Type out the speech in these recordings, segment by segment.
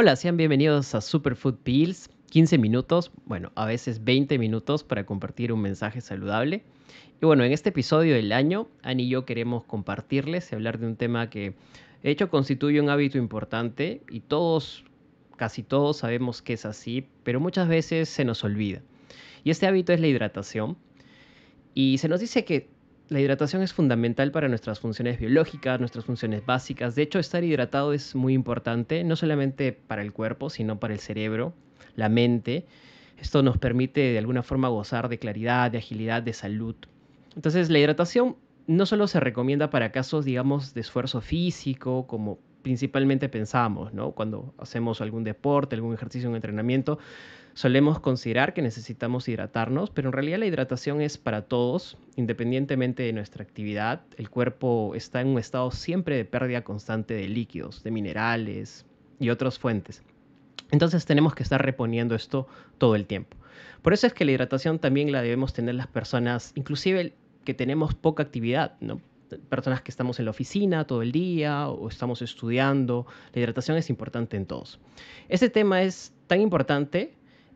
Hola, sean bienvenidos a Superfood Pills. 15 minutos, bueno, a veces 20 minutos para compartir un mensaje saludable. Y bueno, en este episodio del año, Ani y yo queremos compartirles y hablar de un tema que de hecho constituye un hábito importante y todos, casi todos sabemos que es así, pero muchas veces se nos olvida. Y este hábito es la hidratación. Y se nos dice que la hidratación es fundamental para nuestras funciones biológicas, nuestras funciones básicas. De hecho, estar hidratado es muy importante, no solamente para el cuerpo, sino para el cerebro, la mente. Esto nos permite de alguna forma gozar de claridad, de agilidad, de salud. Entonces, la hidratación no solo se recomienda para casos, digamos, de esfuerzo físico, como principalmente pensamos, ¿no? Cuando hacemos algún deporte, algún ejercicio, un entrenamiento, solemos considerar que necesitamos hidratarnos, pero en realidad la hidratación es para todos, independientemente de nuestra actividad. El cuerpo está en un estado siempre de pérdida constante de líquidos, de minerales y otras fuentes. Entonces tenemos que estar reponiendo esto todo el tiempo. Por eso es que la hidratación también la debemos tener las personas, inclusive que tenemos poca actividad, ¿no? Personas que estamos en la oficina todo el día o estamos estudiando. La hidratación es importante en todos. Este tema es tan importante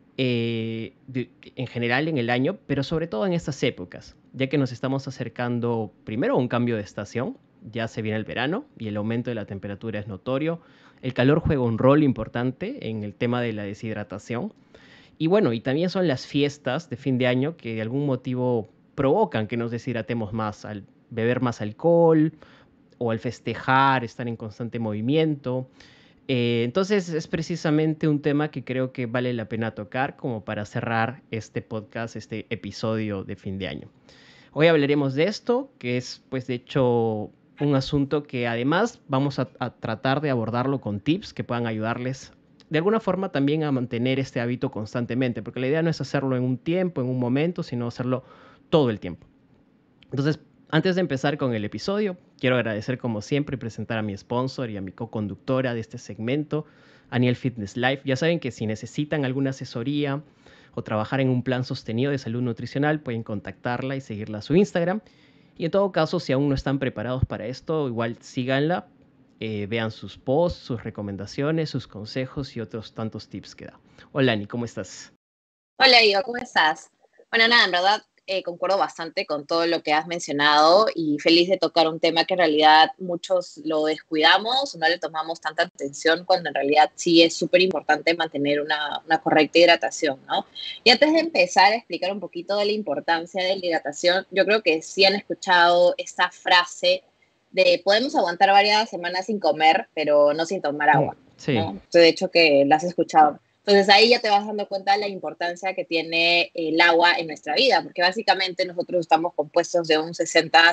en general en el año, pero sobre todo en estas épocas, ya que nos estamos acercando primero a un cambio de estación, ya se viene el verano y el aumento de la temperatura es notorio. El calor juega un rol importante en el tema de la deshidratación. Y bueno, y también son las fiestas de fin de año que de algún motivo provocan que nos deshidratemos más al beber más alcohol o al festejar, estar en constante movimiento. Entonces es precisamente un tema que creo que vale la pena tocar como para cerrar este podcast, este episodio de fin de año. Hoy hablaremos de esto, que es pues de hecho un asunto que además vamos a tratar de abordarlo con tips que puedan ayudarles de alguna forma también a mantener este hábito constantemente, porque la idea no es hacerlo en un tiempo, en un momento, sino hacerlo todo el tiempo. Entonces, antes de empezar con el episodio, quiero agradecer como siempre y presentar a mi sponsor y a mi co-conductora de este segmento, Aniel Fitness Life. Ya saben que si necesitan alguna asesoría o trabajar en un plan sostenido de salud nutricional, pueden contactarla y seguirla a su Instagram. Y en todo caso, si aún no están preparados para esto, igual síganla, vean sus posts, sus recomendaciones, sus consejos y otros tantos tips que da. Hola Ani, ¿cómo estás? Hola, Ivo, ¿cómo estás? Bueno, nada, en verdad concuerdo bastante con todo lo que has mencionado y feliz de tocar un tema que en realidad muchos lo descuidamos, no le tomamos tanta atención cuando en realidad sí es súper importante mantener una correcta hidratación, ¿no? Y antes de empezar a explicar un poquito de la importancia de la hidratación, yo creo que sí han escuchado esta frase de podemos aguantar varias semanas sin comer, pero no sin tomar agua, Sí, ¿no? De hecho que la has escuchado. Entonces ahí ya te vas dando cuenta de la importancia que tiene el agua en nuestra vida, porque básicamente nosotros estamos compuestos de un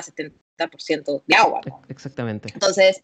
60-70% de agua, ¿no? exactamente. Entonces,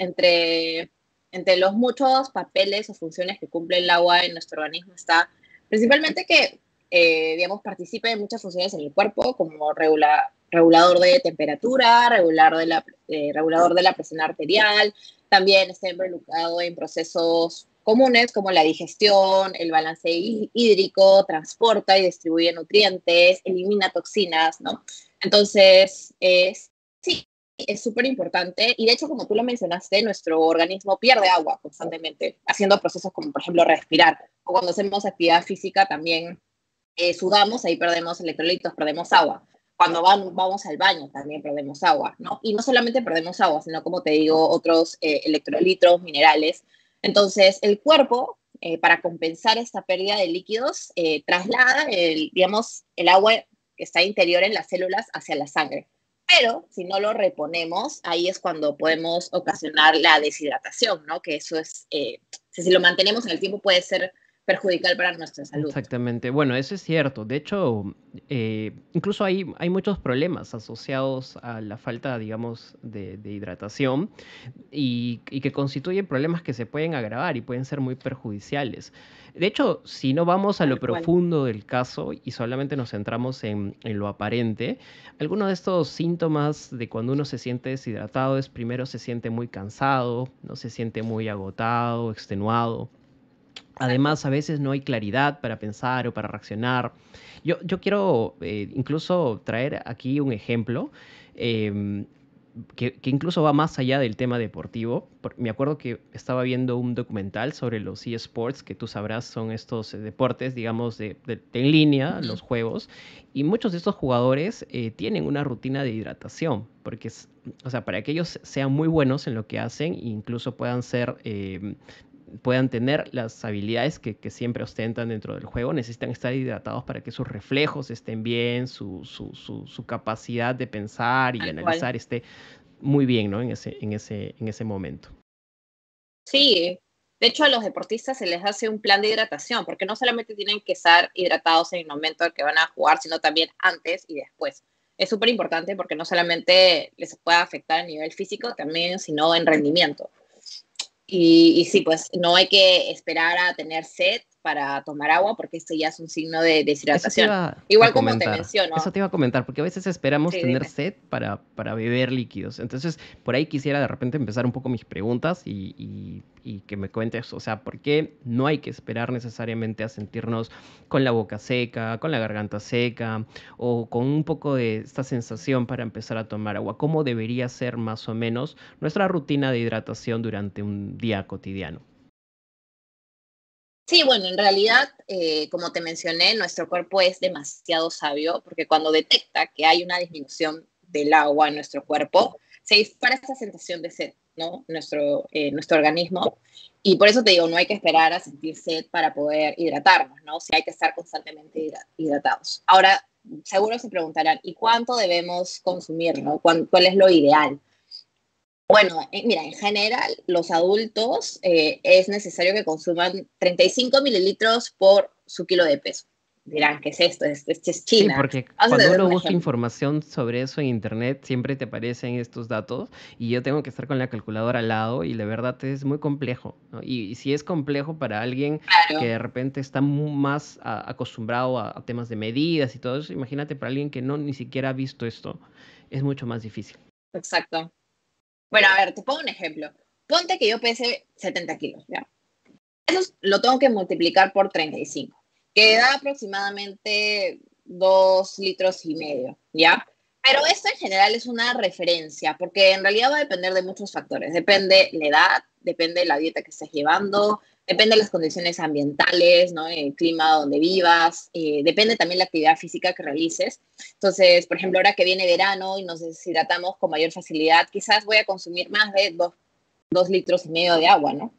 entre los muchos papeles o funciones que cumple el agua en nuestro organismo está principalmente que, digamos, participe en muchas funciones en el cuerpo, como regulador de temperatura, regulador de la presión arterial, también está involucrado en procesos comunes como la digestión, el balance hídrico, transporta y distribuye nutrientes, elimina toxinas, ¿no? Entonces, sí, es súper importante y de hecho, como tú lo mencionaste, nuestro organismo pierde agua constantemente, haciendo procesos como, por ejemplo, respirar. O cuando hacemos actividad física también sudamos, ahí perdemos electrolitos, perdemos agua. Cuando vamos al baño también perdemos agua, ¿no? Y no solamente perdemos agua, sino, como te digo, otros electrolitos, minerales. Entonces, el cuerpo, para compensar esta pérdida de líquidos, traslada, digamos, el agua que está interior en las células hacia la sangre. Pero si no lo reponemos, ahí es cuando podemos ocasionar la deshidratación, ¿no? Que eso es, si lo mantenemos en el tiempo puede ser perjudicial para nuestra salud. Exactamente. Bueno, eso es cierto. De hecho, incluso hay muchos problemas asociados a la falta, digamos, de hidratación y que constituyen problemas que se pueden agravar y pueden ser muy perjudiciales. De hecho, si no vamos a lo Tal cual. profundo del caso y solamente nos centramos en lo aparente, algunos de estos síntomas de cuando uno se siente deshidratado es primero se siente muy cansado, no se siente muy agotado, extenuado. Exacto. Además, a veces no hay claridad para pensar o para reaccionar. Yo quiero incluso traer aquí un ejemplo. Em, que incluso va más allá del tema deportivo. Me acuerdo que estaba viendo un documental sobre los eSports, que tú sabrás son estos deportes, digamos, de en línea, Ujú. los juegos, y muchos de estos jugadores tienen una rutina de hidratación, porque, o sea, para que ellos sean muy buenos en lo que hacen, e incluso puedan tener las habilidades que siempre ostentan dentro del juego, necesitan estar hidratados para que sus reflejos estén bien, su capacidad de pensar y Tal cual. analizar esté muy bien, ¿no? En ese momento. Sí, de hecho a los deportistas se les hace un plan de hidratación, porque no solamente tienen que estar hidratados en el momento en que van a jugar, sino también antes y después. Es súper importante porque no solamente les puede afectar a nivel físico, también, sino en rendimiento. Y sí, pues no hay que esperar a tener sed para tomar agua, porque esto ya es un signo de Eso te deshidratación. iba a Igual como te comentar. Eso menciono, te iba a comentar, porque a veces esperamos sí, tener dime. sed para beber líquidos. Entonces, por ahí quisiera de repente empezar un poco mis preguntas y que me cuentes, o sea, ¿por qué no hay que esperar necesariamente a sentirnos con la boca seca, con la garganta seca o con un poco de esta sensación para empezar a tomar agua? ¿Cómo debería ser más o menos nuestra rutina de hidratación durante un día cotidiano? Sí, bueno, en realidad, como te mencioné, nuestro cuerpo es demasiado sabio porque cuando detecta que hay una disminución del agua en nuestro cuerpo, se dispara esta sensación de sed, ¿no? Nuestro organismo. Y por eso te digo, no hay que esperar a sentir sed para poder hidratarnos, ¿no? Sí hay que estar constantemente hidratados. Ahora, seguro se preguntarán, ¿y cuánto debemos consumir, ¿no? ¿Cuál es lo ideal? Bueno, mira, en general, los adultos es necesario que consuman 35 mililitros por su kilo de peso. Dirán, ¿qué es esto? Esto es Sí, China. porque Vamos a cuando tener uno un busca ejemplo. información sobre eso en internet, siempre te aparecen estos datos y yo tengo que estar con la calculadora al lado y la verdad es muy complejo, ¿no? Y si es complejo para alguien que Claro, de repente está más acostumbrado a temas de medidas y todo eso, imagínate para alguien que no ni siquiera ha visto esto, es mucho más difícil. exacto. Bueno, a ver, te pongo un ejemplo. Ponte que yo pese 70 kilos, ¿ya? Lo tengo que multiplicar por 35, que da aproximadamente 2,5 litros, ¿ya? Pero esto en general es una referencia, porque en realidad va a depender de muchos factores. Depende la edad, depende la dieta que estés llevando, depende de las condiciones ambientales, ¿no? El clima donde vivas, depende también la actividad física que realices. Entonces, por ejemplo, ahora que viene verano y nos deshidratamos con mayor facilidad, quizás voy a consumir más de 2,5 litros de agua, ¿no?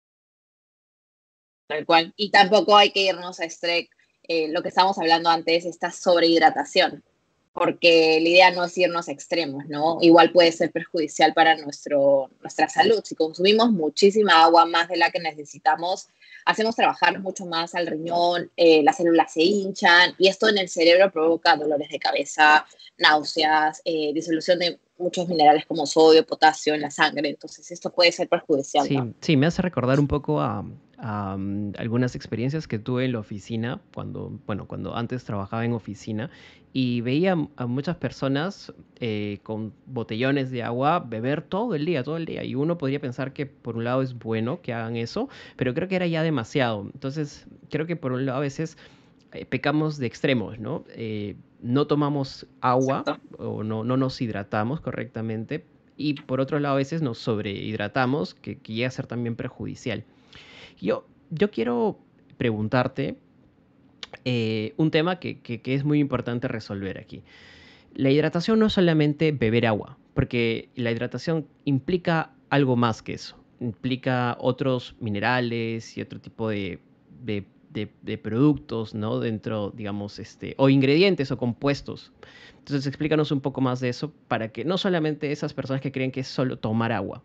Tal cual. Y tampoco hay que irnos a lo que estábamos hablando antes, esta sobrehidratación, porque la idea no es irnos a extremos, ¿no? Igual puede ser perjudicial para nuestra salud. Si consumimos muchísima agua más de la que necesitamos, hacemos trabajar mucho más al riñón, las células se hinchan y esto en el cerebro provoca dolores de cabeza, náuseas, disolución de muchos minerales como sodio, potasio en la sangre. Entonces, esto puede ser perjudicial, ¿no? Sí, sí, me hace recordar un poco algunas experiencias que tuve en la oficina, cuando antes trabajaba en oficina, y veía a muchas personas con botellones de agua beber todo el día, y uno podría pensar que por un lado es bueno que hagan eso, pero creo que era ya demasiado. Entonces, creo que por un lado a veces pecamos de extremos, ¿no? No tomamos agua Exacto. o no nos hidratamos correctamente y por otro lado a veces nos sobrehidratamos, que llega a ser también perjudicial. Yo quiero preguntarte un tema que es muy importante resolver aquí. La hidratación no es solamente beber agua, porque la hidratación implica algo más que eso. Implica otros minerales y otro tipo de productos, ¿no? Dentro, digamos, o ingredientes o compuestos. Entonces, explícanos un poco más de eso para que no solamente esas personas que creen que es solo tomar agua.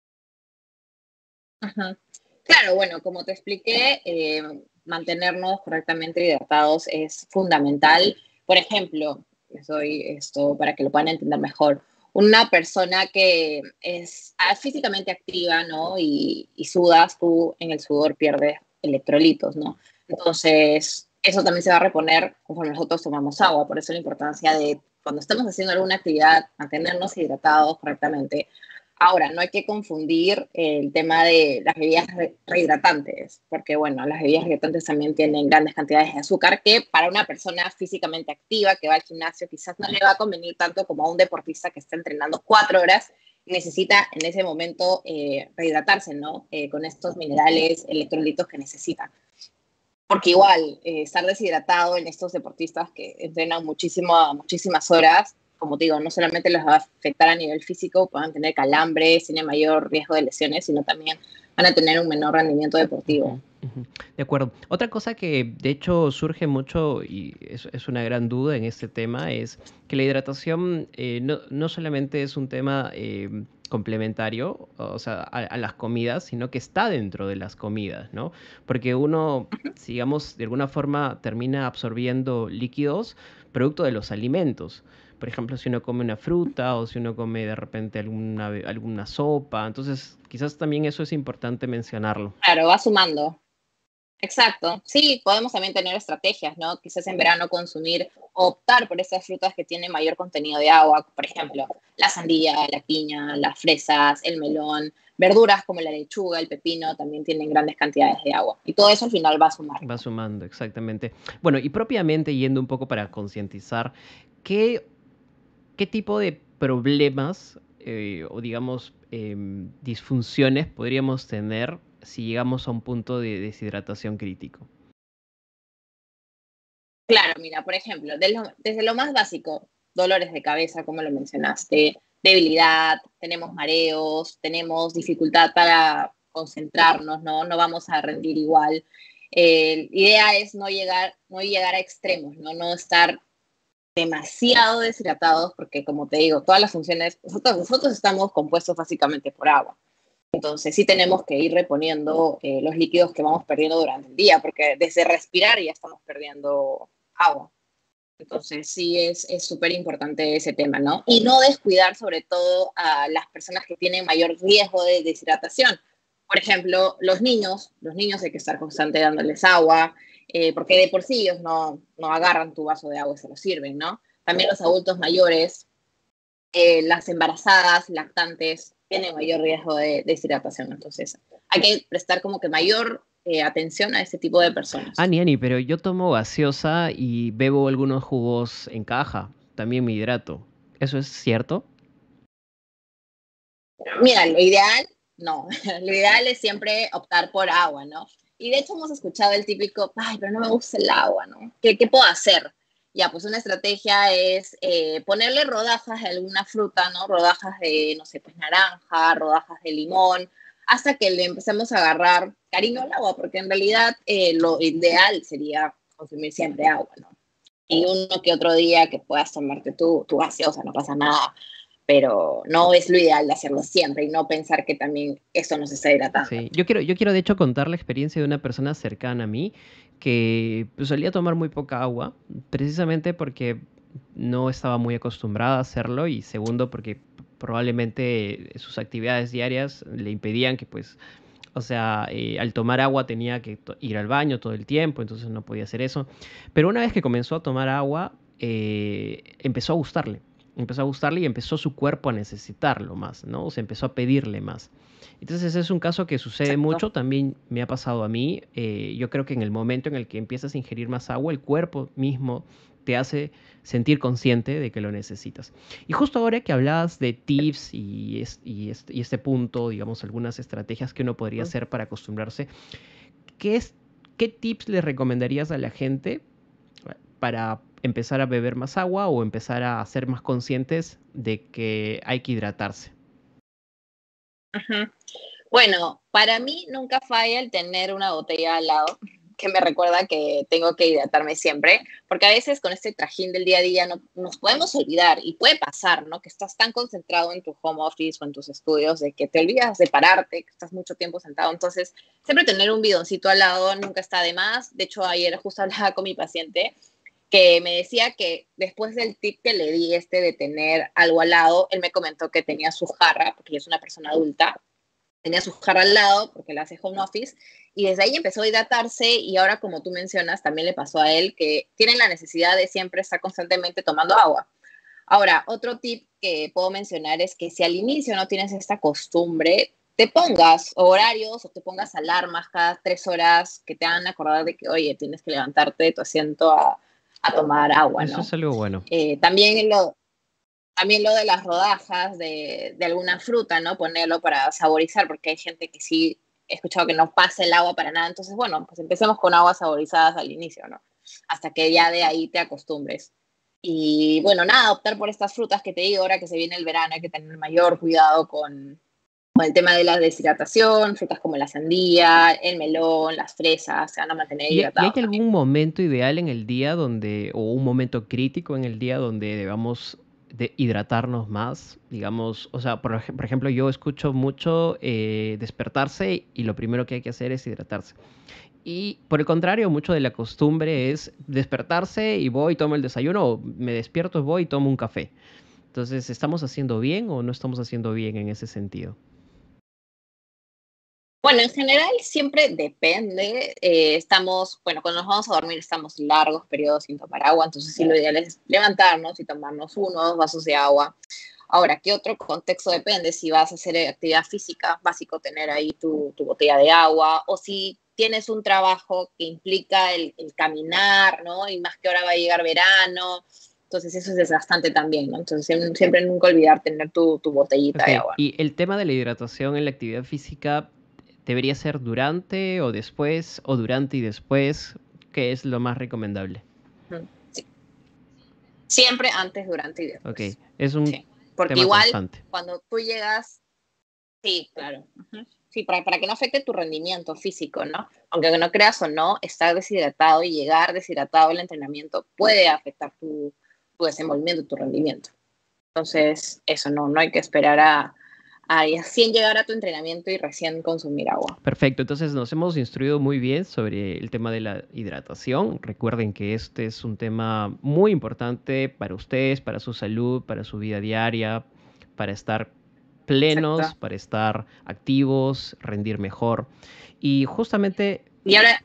Ajá. Claro, bueno, como te expliqué, mantenernos correctamente hidratados es fundamental. Por ejemplo, les doy esto para que lo puedan entender mejor. Una persona que es físicamente activa, ¿no? Y sudas, tú en el sudor pierdes electrolitos, ¿no? Entonces, eso también se va a reponer conforme nosotros tomamos agua. Por eso la importancia de, cuando estamos haciendo alguna actividad, mantenernos hidratados correctamente. Ahora, no hay que confundir el tema de las bebidas rehidratantes, porque bueno, las bebidas rehidratantes también tienen grandes cantidades de azúcar que para una persona físicamente activa que va al gimnasio quizás no le va a convenir tanto como a un deportista que está entrenando 4 horas y necesita en ese momento rehidratarse, ¿no? Con estos minerales, electrolitos que necesita. Porque igual, estar deshidratado en estos deportistas que entrenan muchísimas horas, como te digo, no solamente los va a afectar a nivel físico, puedan tener calambres, tienen mayor riesgo de lesiones, sino también van a tener un menor rendimiento deportivo. Ujú, ujú. De acuerdo. Otra cosa que de hecho surge mucho y es una gran duda en este tema es que la hidratación no solamente es un tema complementario, o sea, a las comidas, sino que está dentro de las comidas, ¿no? Porque uno, digamos, de alguna forma termina absorbiendo líquidos producto de los alimentos. Por ejemplo, si uno come una fruta o si uno come de repente alguna sopa. Entonces, quizás también eso es importante mencionarlo. Claro, va sumando. Exacto. Sí, podemos también tener estrategias, ¿no? Quizás en verano consumir, optar por esas frutas que tienen mayor contenido de agua, por ejemplo, la sandía, la piña, las fresas, el melón, verduras como la lechuga, el pepino, también tienen grandes cantidades de agua. Y todo eso al final va a sumar. Va sumando, exactamente. Bueno, y propiamente yendo un poco para concientizar, ¿qué, qué tipo de problemas o digamos disfunciones podríamos tener si llegamos a un punto de deshidratación crítico? Claro, mira, por ejemplo, desde lo más básico, dolores de cabeza, como lo mencionaste, debilidad, tenemos mareos, tenemos dificultad para concentrarnos, ¿no? No vamos a rendir igual. La idea es no llegar a extremos, ¿no? No estar demasiado deshidratados, porque como te digo, todas las funciones, nosotros estamos compuestos básicamente por agua. Entonces sí tenemos que ir reponiendo los líquidos que vamos perdiendo durante el día, porque desde respirar ya estamos perdiendo agua. Entonces sí es súper importante ese tema, ¿no? Y no descuidar sobre todo a las personas que tienen mayor riesgo de deshidratación. Por ejemplo, los niños hay que estar constante dándoles agua, porque de por sí ellos no agarran tu vaso de agua y se lo sirven, ¿no? También los adultos mayores, las embarazadas, lactantes, tienen mayor riesgo de deshidratación. Entonces, hay que prestar como que mayor atención a ese tipo de personas. Ani, pero yo tomo gaseosa y bebo algunos jugos en caja. También me hidrato. ¿Eso es cierto? Mira, lo ideal, no, lo ideal es siempre optar por agua, ¿no? Y de hecho hemos escuchado el típico, ay, pero no me gusta el agua, ¿no? ¿Qué puedo hacer? Ya, pues una estrategia es ponerle rodajas de alguna fruta, ¿no? Rodajas de, no sé, pues naranja, rodajas de limón, hasta que le empecemos a agarrar cariño al agua, porque en realidad lo ideal sería consumir siempre agua, ¿no? Y uno que otro día que puedas tomarte tu gaseosa, no pasa nada, pero no es lo ideal de hacerlo siempre y no pensar que también esto nos está hidratando. Sí, yo quiero de hecho contar la experiencia de una persona cercana a mí que pues, solía tomar muy poca agua, precisamente porque no estaba muy acostumbrada a hacerlo y segundo porque probablemente sus actividades diarias le impedían que pues, o sea, al tomar agua tenía que ir al baño todo el tiempo, entonces no podía hacer eso. Pero una vez que comenzó a tomar agua, empezó a gustarle. Empezó a gustarle y empezó su cuerpo a necesitarlo más, ¿no? O sea, empezó a pedirle más. Entonces es un caso que sucede Exacto. mucho, también me ha pasado a mí. Yo creo que en el momento en el que empiezas a ingerir más agua, el cuerpo mismo te hace sentir consciente de que lo necesitas. Y justo ahora que hablabas de tips y este punto, digamos, algunas estrategias que uno podría hacer para acostumbrarse, ¿qué, es, ¿qué tips le recomendarías a la gente para empezar a beber más agua o empezar a ser más conscientes de que hay que hidratarse? Ujú. Bueno, para mí nunca falla el tener una botella al lado que me recuerda que tengo que hidratarme siempre, porque a veces con este trajín del día a día nos podemos olvidar y puede pasar, ¿no? Que estás tan concentrado en tu home office o en tus estudios de que te olvidas de pararte, que estás mucho tiempo sentado. Entonces, siempre tener un bidoncito al lado nunca está de más. De hecho, ayer justo hablaba con mi paciente que me decía que después del tip que le di de tener algo al lado, él me comentó que tenía su jarra, porque es una persona adulta, tenía su jarra al lado porque la hace home office y desde ahí empezó a hidratarse y ahora como tú mencionas también le pasó a él que tiene la necesidad de siempre estar constantemente tomando agua. Ahora, otro tip que puedo mencionar es que si al inicio no tienes esta costumbre, te pongas horarios o te pongas alarmas cada 3 horas que te hagan acordar de que, oye, tienes que levantarte de tu asiento a tomar agua, Eso ¿no? es algo bueno. También lo de las rodajas de alguna fruta, ¿no? Ponerlo para saborizar, porque hay gente que sí he escuchado que no pasa el agua para nada. Entonces, bueno, pues empecemos con aguas saborizadas al inicio, ¿no? Hasta que ya de ahí te acostumbres. Y bueno, nada, optar por estas frutas que te digo, ahora que se viene el verano, hay que tener mayor cuidado con el tema de la deshidratación, frutas como la sandía, el melón, las fresas, se van a mantener ¿Y hay hidratados también. algún momento ideal en el día o un momento crítico en el día donde debamos de hidratarnos más? Digamos, o sea, por ejemplo, yo escucho mucho despertarse y lo primero que hay que hacer es hidratarse. Y por el contrario, mucho de la costumbre es despertarse y voy y tomo el desayuno, o me despierto, voy y tomo un café. Entonces, ¿estamos haciendo bien o no estamos haciendo bien en ese sentido? Bueno, en general siempre depende. Bueno, cuando nos vamos a dormir estamos largos periodos sin tomar agua, entonces sí lo ideal es levantarnos y tomarnos 1 o 2 vasos de agua. Ahora, ¿qué otro contexto depende? Si vas a hacer actividad física, básico tener ahí tu botella de agua, o si tienes un trabajo que implica el caminar, ¿no? Y más que ahora va a llegar verano, entonces eso es desgastante también, ¿no? Entonces siempre nunca olvidar tener tu botellita Ok, de agua. y el tema de la hidratación en la actividad física, ¿debería ser durante o después o durante y después? ¿Qué es lo más recomendable? Sí. Siempre antes, durante y Ok, después. es un Sí. Porque tema igual constante. cuando tú llegas, sí, claro. Ujú. Sí, para que no afecte tu rendimiento físico, ¿no? Aunque no creas o no, estar deshidratado y llegar deshidratado al entrenamiento puede afectar tu desenvolvimiento, tu rendimiento. Entonces, eso no hay que esperar a recién llegar a tu entrenamiento y recién consumir agua. Perfecto, entonces nos hemos instruido muy bien sobre el tema de la hidratación. Recuerden que este es un tema muy importante para ustedes, para su salud, para su vida diaria, para estar plenos, Exacto. para estar activos, rendir mejor. Y justamente, Y ahora,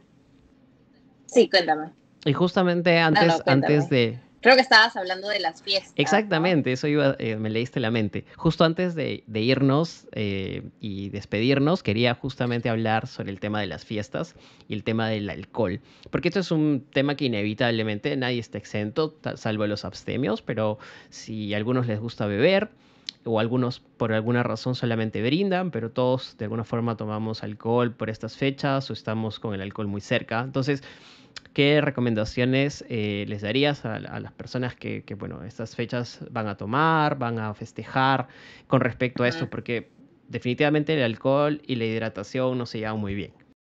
sí, cuéntame. y justamente No, antes cuéntame. de, Creo que estabas hablando de las fiestas, ¿no? exactamente, eso iba, me leíste la mente. Justo antes de irnos y despedirnos, quería justamente hablar sobre el tema de las fiestas y el tema del alcohol, porque esto es un tema que inevitablemente nadie está exento, salvo los abstemios, pero si a algunos les gusta beber o algunos por alguna razón solamente brindan, pero todos de alguna forma tomamos alcohol por estas fechas o estamos con el alcohol muy cerca. Entonces, ¿qué recomendaciones les darías a las personas bueno, estas fechas van a tomar, van a festejar con respecto a esto? Ujú. Porque definitivamente el alcohol y la hidratación no se llevan muy bien.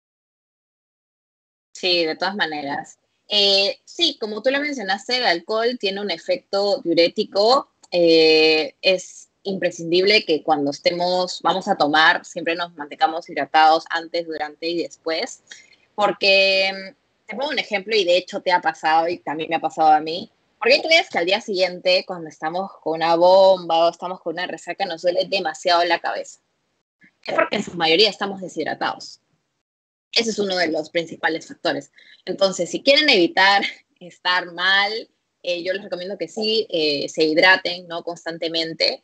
Sí, de todas maneras. Sí, como tú lo mencionaste, el alcohol tiene un efecto diurético. Es imprescindible que cuando vamos a tomar, siempre nos mantengamos hidratados antes, durante y después. Porque te pongo un ejemplo y de hecho te ha pasado y también me ha pasado a mí. Porque hay veces que al día siguiente, cuando estamos con una bomba o estamos con una resaca, nos duele demasiado la cabeza. Es porque en su mayoría estamos deshidratados. Ese es uno de los principales factores. Entonces, si quieren evitar estar mal, yo les recomiendo que sí se hidraten, ¿no? Constantemente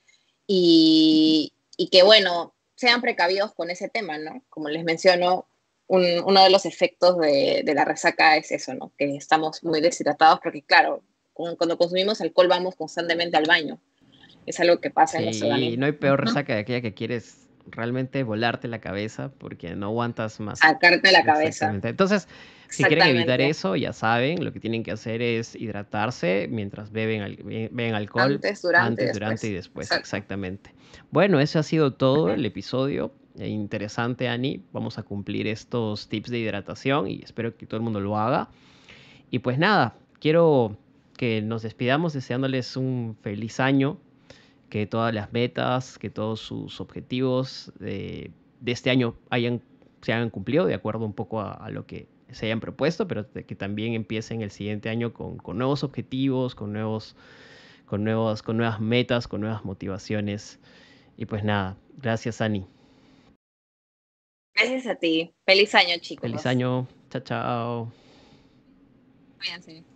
y que, bueno, sean precavidos con ese tema, ¿no? Como les menciono, uno de los efectos de la resaca es eso, ¿no? Que estamos muy deshidratados porque, claro, cuando consumimos alcohol vamos constantemente al baño. Es algo que pasa en nuestro Sí, no organismo. hay peor Ujú. resaca de aquella que quieres realmente volarte la cabeza porque no aguantas más. Sacarte la cabeza. Exactamente. Entonces, si quieren evitar Exactamente. eso, ya saben, lo que tienen que hacer es hidratarse mientras beben alcohol Antes, durante y antes, durante y después. después, Exacto. exactamente. Bueno, ese ha sido todo Ujú. el episodio. Interesante, Ani. Vamos a cumplir estos tips de hidratación y espero que todo el mundo lo haga. Y pues nada, quiero que nos despidamos deseándoles un feliz año, que todas las metas, que todos sus objetivos de este año se hayan cumplido de acuerdo un poco a lo que se hayan propuesto, pero que también empiecen el siguiente año con nuevos objetivos, con nuevas metas, con nuevas motivaciones. Y pues nada, gracias, Ani. Gracias a ti. Feliz año, Feliz chicos. año. Chao, chao. Cuídense.